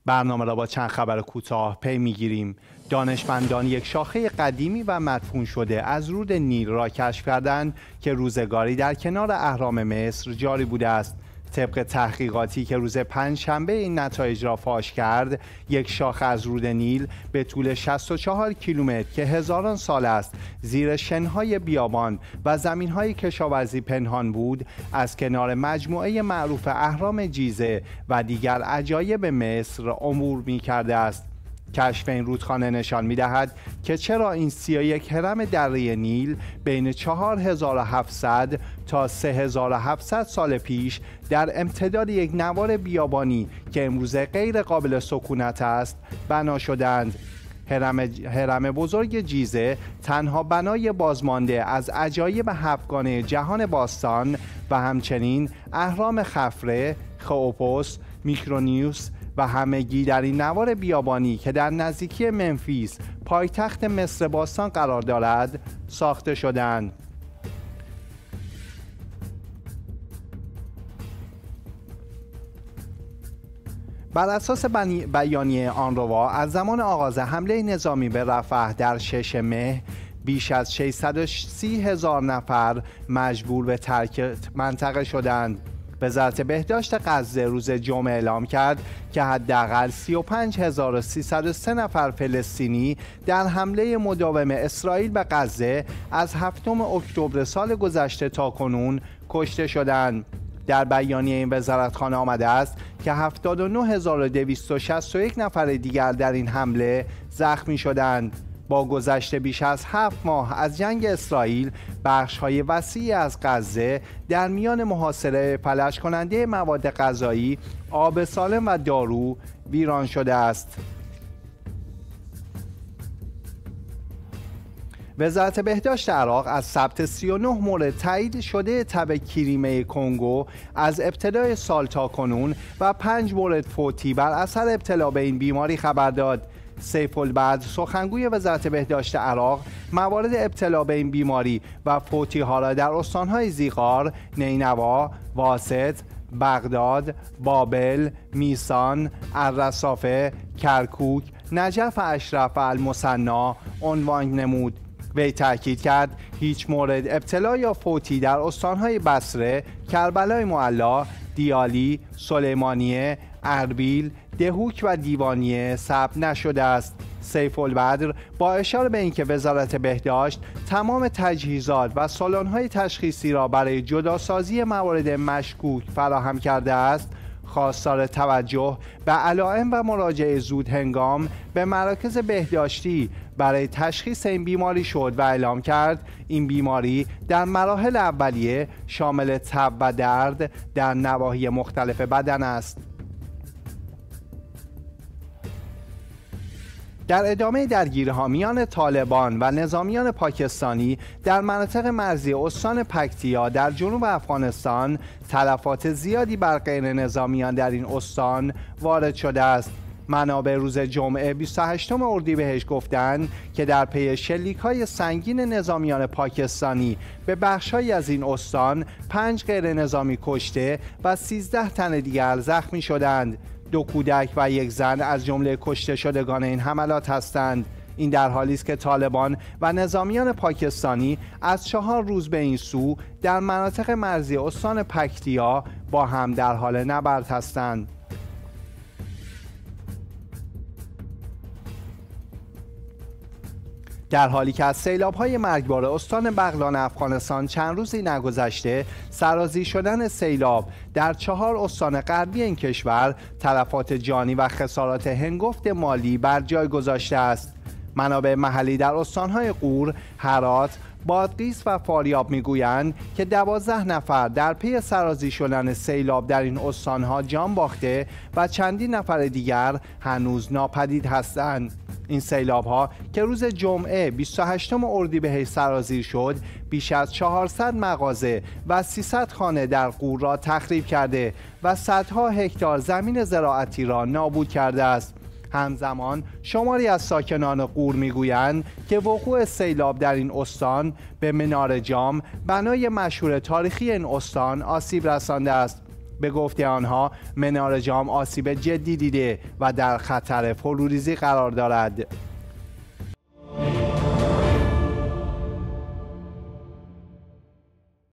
برنامه را با چند خبر کوتاه پی میگیریم. دانشمندان یک شاخه قدیمی و مدفون شده از رود نیل را کشف کردند که روزگاری در کنار اهرام مصر جاری بوده است. طبق تحقیقاتی که روز پنجشنبه این نتایج را فاش کرد، یک شاخه از رود نیل به طول 64 کیلومتر که هزاران سال است زیر شنهای بیابان و زمینهای کشاورزی پنهان بود، از کنار مجموعه معروف اهرام جیزه و دیگر عجایب مصر عبور می‌کرده است. کشف این رودخانه نشان می‌دهد که چرا این 31 هرم دره نیل بین 4700 تا 3700 سال پیش در امتداد یک نوار بیابانی که امروزه غیر قابل سکونت است بنا شدند. هرم بزرگ جیزه تنها بنای بازمانده از عجایب هفتگانه جهان باستان و همچنین اهرام خفره، خئوپوس، میکرونیوس و همگی در این نوار بیابانی که در نزدیکی منفیس پایتخت مصر باستان قرار دارد ساخته شدند. بر اساس بیانیه آنروا از زمان آغاز حمله نظامی به رفح در 6 مه بیش از 630,000 نفر مجبور به ترک منطقه شدند. وزارت بهداشت غزه روز جمعه اعلام کرد که حداقل 35303 نفر فلسطینی در حمله مداوم اسرائیل به غزه از 7 اکتبر سال گذشته تا کنون کشته شدند. در بیانیه این وزارتخانه آمده است که 79261 نفر دیگر در این حمله زخمی شدند. با گذشت بیش از 7 ماه از جنگ اسرائیل، بخش‌های وسیعی از غزه در میان محاصره فلج کننده مواد غذایی، آب سالم و دارو ویران شده است. وزارت بهداشت عراق از ثبت 39 مورد تایید شده تب کریمه کنگو از ابتدای سال تا کنون و 5 مورد فوتی بر اثر ابتلا به این بیماری خبر داد. سیف البدر سخنگوی وزارت بهداشت عراق موارد ابتلا به این بیماری و فوتی ها را در استانهای زیغار، نینوا، واسط، بغداد، بابل، میسان، الرصافه، کرکوک، نجف اشرف و المثنی عنوان نمود. وی تاکید کرد هیچ مورد ابتلا یا فوتی در استانهای بصره، کربلای معلی، دیالی، سلیمانیه، اربیل، دهوک و دیوانیه ثبت نشده است. سیف البدر با اشاره به اینکه وزارت بهداشت تمام تجهیزات و سالن‌های تشخیصی را برای جداسازی موارد مشکوک فراهم کرده است، خواستار توجه به علائم و مراجعه زود هنگام به مراکز بهداشتی برای تشخیص این بیماری شد و اعلام کرد این بیماری در مراحل اولیه شامل تب و درد در نواحی مختلف بدن است. در ادامه درگیری‌ها میان طالبان و نظامیان پاکستانی در مناطق مرزی استان پکتیا در جنوب افغانستان، تلفات زیادی بر غیر نظامیان در این استان وارد شده است. منابع روز جمعه 28 اردیبهشت گفتند که در پی شلیک‌های سنگین نظامیان پاکستانی به بخش‌هایی از این استان 5 غیر نظامی کشته و 13 تن دیگر زخمی شدند. 2 کودک و 1 زن از جمله کشته شدگان این حملات هستند. این در حالی است که طالبان و نظامیان پاکستانی از 4 روز به این سو در مناطق مرزی استان پکتیا با هم در حال نبرد هستند. در حالی که از سیلاب‌های مرگبار استان بغلان افغانستان چند روزی نگذشته، سرازیر شدن سیلاب در 4 استان غربی این کشور تلفات جانی و خسارات هنگفت مالی بر جای گذاشته است. منابع محلی در استان‌های غور، هرات، بادغیس و فاریاب میگویند که 12 نفر در پی سرازیر شدن سیلاب در این استان‌ها جان باخته و چندین نفر دیگر هنوز ناپدید هستند. این سیلاب‌ها که روز جمعه 28 اردیبهشت سرازیر شد، بیش از 400 مغازه و 300 خانه در غور را تخریب کرده و صدها هکتار زمین زراعتی را نابود کرده است. همزمان شماری از ساکنان غور میگویند که وقوع سیلاب در این استان به منار جام، بنای مشهور تاریخی این استان، آسیب رسانده است. به گفته آنها منار جام آسیب جدی دیده و در خطر فروریزی قرار دارد.